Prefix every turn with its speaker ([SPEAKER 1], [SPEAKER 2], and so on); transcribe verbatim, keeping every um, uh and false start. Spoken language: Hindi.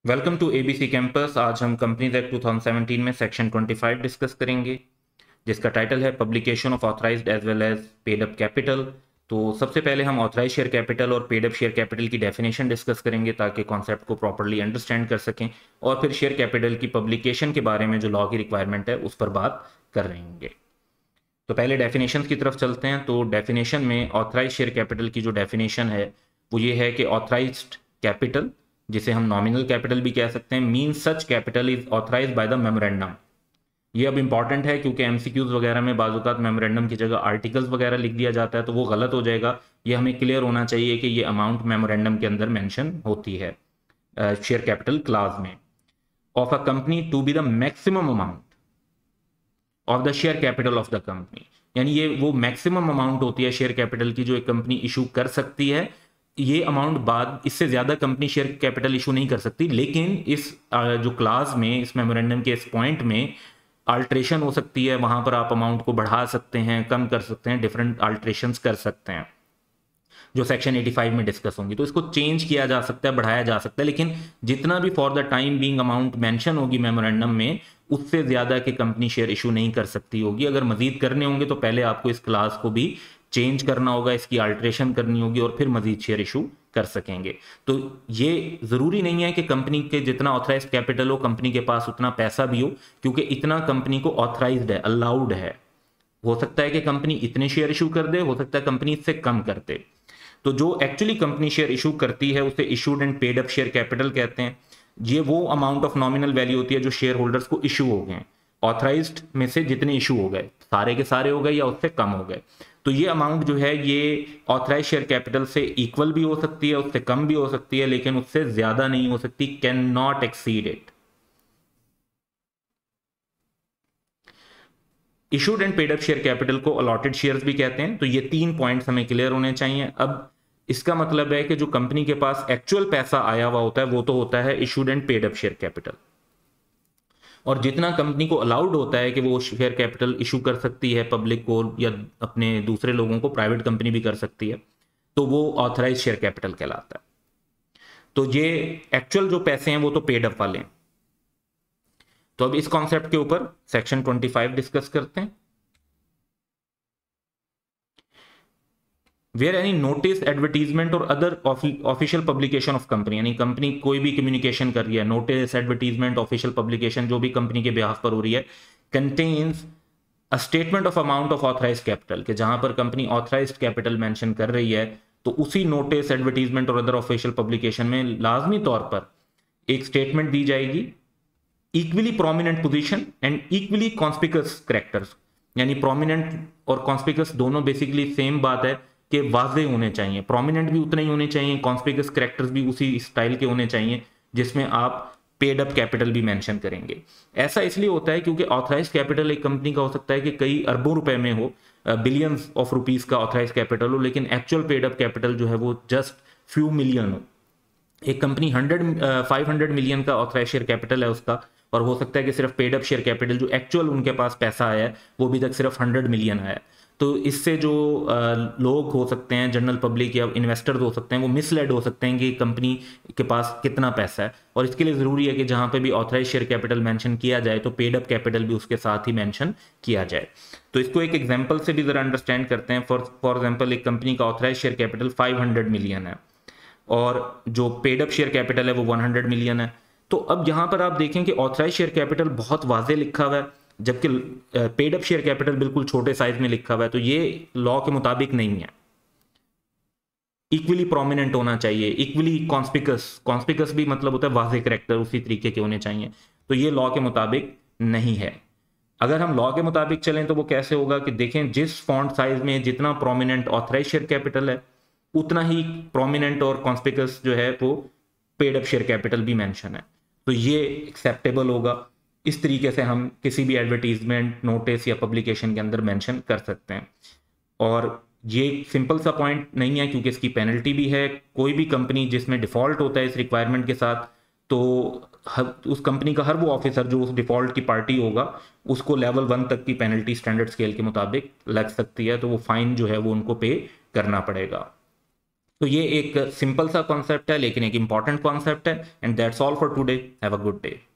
[SPEAKER 1] Welcome to ABC campus. आज हम कंपनीज एक्ट दो हज़ार सत्रह में सेक्शन पच्चीस डिस्कस करेंगे, जिसका टाइटल है publication of authorised as well as paid up capital. तो सबसे पहले हम ऑथराइज शेयर कैपिटल और पेड अप शेयर कैपिटल की डेफिनेशन डिस्कस करेंगे ताकि कॉन्सेप्ट को प्रॉपर्ली अंडरस्टैंड कर सकें, और फिर शेयर कैपिटल की पब्लिकेशन के बारे में जो लॉ की रिक्वायरमेंट है उस पर बात कर रहे होंगे। तो पहले डेफिनेशन की तरफ चलते हैं। तो डेफिनेशन में ऑथराइज शेयर कैपिटल की जो डेफिनेशन है वो ये है कि ऑथराइज्ड कैपिटल, जिसे हम नॉमिनल कैपिटल भी कह सकते हैं, mean such capital is authorise by the memorandum. ये अब इंपॉर्टेंट है क्योंकि एमसीक्यूज वगैरह में बाजुकात मेमोरेंडम की जगह आर्टिकल्स वगैरह लिख दिया जाता है, तो वो गलत हो जाएगा। ये हमें क्लियर होना चाहिए कि ये अमाउंट मेमोरेंडम के अंदर मेंशन होती है शेयर कैपिटल क्लास में। Of a company to be the maximum amount of the share capital of the company, यानी ये वो मैक्सिमम अमाउंट होती है शेयर कैपिटल की जो एक कंपनी इशू कर सकती है। ये अमाउंट बाद इससे ज्यादा कंपनी शेयर कैपिटल इशू नहीं कर सकती, लेकिन इस जो क्लास में, इस मेमोरेंडम के इस पॉइंट में अल्ट्रेशन हो सकती है। वहां पर आप अमाउंट को बढ़ा सकते हैं, कम कर सकते हैं, डिफरेंट अल्ट्रेशंस कर सकते हैं जो सेक्शन पचासी में डिस्कस होंगी। तो इसको चेंज किया जा सकता है, बढ़ाया जा सकता है, लेकिन जितना भी for the time being amount mention होगी मेमोरेंडम में, उससे ज्यादा की कंपनी शेयर इशू नहीं कर सकती होगी। अगर मजीद करने होंगे तो पहले आपको इस क्लास को भी चेंज करना होगा, इसकी अल्ट्रेशन करनी होगी, और फिर मजीद शेयर इशू कर सकेंगे। तो ये जरूरी नहीं है कि कंपनी के जितना ऑथराइज कैपिटल हो कंपनी के पास उतना पैसा भी हो, क्योंकि इतना कंपनी को ऑथराइज्ड है, अलाउड है। हो सकता है कि कंपनी इतने शेयर इशू कर दे, हो सकता है कंपनी इससे कम कर दे। तो जो एक्चुअली कंपनी शेयर इशू करती है उसे issued and paid up share capital कहते हैं। ये वो अमाउंट ऑफ नॉमिनल वैल्यू होती है जो शेयर होल्डर्स को इशू हो गए, ऑथराइज्ड में से जितने इशू हो गए, सारे के सारे हो गए या उससे कम हो गए। तो ये अमाउंट जो है ये ऑथराइज शेयर कैपिटल से इक्वल भी हो सकती है, उससे कम भी हो सकती है, लेकिन उससे ज्यादा नहीं हो सकती, can not exceed it. Issued and paid up share capital को अलॉटेड शेयर्स भी कहते हैं। तो ये तीन पॉइंट्स हमें क्लियर होने चाहिए। अब इसका मतलब है कि जो कंपनी के पास एक्चुअल पैसा आया हुआ होता है वो तो होता है issued and paid up share capital, और जितना कंपनी को अलाउड होता है कि वो शेयर कैपिटल इशू कर सकती है पब्लिक को या अपने दूसरे लोगों को, प्राइवेट कंपनी भी कर सकती है, तो वो ऑथराइज शेयर कैपिटल कहलाता है। तो ये एक्चुअल जो पैसे हैं वो तो पेड अप वाले हैं। तो अब इस कॉन्सेप्ट के ऊपर सेक्शन पच्चीस डिस्कस करते हैं। वेयर एनी नोटिस, एडवर्टीजमेंट और other official publication of company, यानी कंपनी कोई भी कम्युनिकेशन कर रही है, नोटिस, एडवर्टीजमेंट, ऑफिशियल पब्लिकेशन जो भी कंपनी के बिहाफ पर हो रही है, contains a statement of amount of authorise capital, कि जहां पर कंपनी ऑथराइज कैपिटल मेंशन कर रही है तो उसी नोटिस, एडवर्टीजमेंट और अदर ऑफिशियल पब्लिकेशन में लाजमी तौर पर एक स्टेटमेंट दी जाएगी, equally prominent position and equally conspicuous characters, यानी प्रोमिनेंट और कॉन्स्पिकस दोनों बेसिकली सेम बात है कि वाजे होने चाहिए। प्रोमिनेंट भी उतने ही होने चाहिए, कॉन्स्पिकस कैरेक्टर्स भी उसी स्टाइल के होने चाहिए जिसमें आप पेड अप कैपिटल भी मेंशन करेंगे। ऐसा इसलिए होता है क्योंकि ऑथराइज कैपिटल एक कंपनी का हो सकता है कि कई अरबों रुपए में हो, बिलियंस ऑफ रुपीस का ऑथराइज कैपिटल हो, लेकिन एक्चुअल पेड अप कैपिटल जो है वो जस्ट फ्यू मिलियन हो। एक company hundred five hundred million का ऑथराइज शेयर कैपिटल है उसका, और हो सकता है कि सिर्फ पेड अप शेयर कैपिटल जो एक्चुअल उनके पास पैसा आया है वो भी तक सिर्फ हंड्रेड मिलियन आया। तो इससे जो लोग हो सकते हैं, जनरल पब्लिक या इन्वेस्टर्स हो सकते हैं, वो मिसलेड हो सकते हैं कि कंपनी के पास कितना पैसा है। और इसके लिए ज़रूरी है कि जहाँ पे भी ऑथराइज शेयर कैपिटल मेंशन किया जाए तो पेड अप कैपिटल भी उसके साथ ही मेंशन किया जाए। तो इसको एक एग्जांपल से भी ज़रा अंडरस्टैंड करते हैं। फॉर फॉर एग्जांपल एक कंपनी का authorise share capital five hundred million है और जो पेड अप शेयर कैपिटल है वो हंड्रेड मिलियन है। तो अब यहाँ पर आप देखें कि ऑथराइज शेयर कैपिटल बहुत वाजे लिखा हुआ है, जबकि पेड अप शेयर कैपिटल बिल्कुल छोटे साइज में लिखा हुआ है। तो ये लॉ के मुताबिक नहीं है। इक्वली प्रोमिनेंट होना चाहिए, इक्वली कॉन्स्पिकस, कॉन्स्पिकस भी मतलब होता है वाजे कैरेक्टर उसी तरीके के होने चाहिए। तो ये लॉ के मुताबिक नहीं है। अगर हम लॉ के मुताबिक चलें तो वो कैसे होगा कि देखें, जिस फॉन्ट साइज में जितना प्रोमिनेंट ऑथराइज शेयर कैपिटल है उतना ही प्रोमिनेंट और कॉन्स्पिकस जो है वो पेड अप शेयर कैपिटल भी मेंशन है। तो ये एक्सेप्टेबल होगा। इस तरीके से हम किसी भी एडवर्टीजमेंट, नोटिस या पब्लिकेशन के अंदर मेंशन कर सकते हैं। और ये सिंपल सा पॉइंट नहीं है क्योंकि इसकी पेनल्टी भी है। कोई भी कंपनी जिसमें डिफॉल्ट होता है इस रिक्वायरमेंट के साथ, तो हर उस कंपनी का हर वो ऑफिसर जो उस डिफॉल्ट की पार्टी होगा उसको लेवल वन तक की पेनल्टी स्टैंडर्ड स्केल के मुताबिक लग सकती है। तो वो फाइन जो है वो उनको पे करना पड़ेगा। तो ये एक सिंपल सा कॉन्सेप्ट है लेकिन एक इंपॉर्टेंट कॉन्सेप्ट है। And that's all for today, have a good day.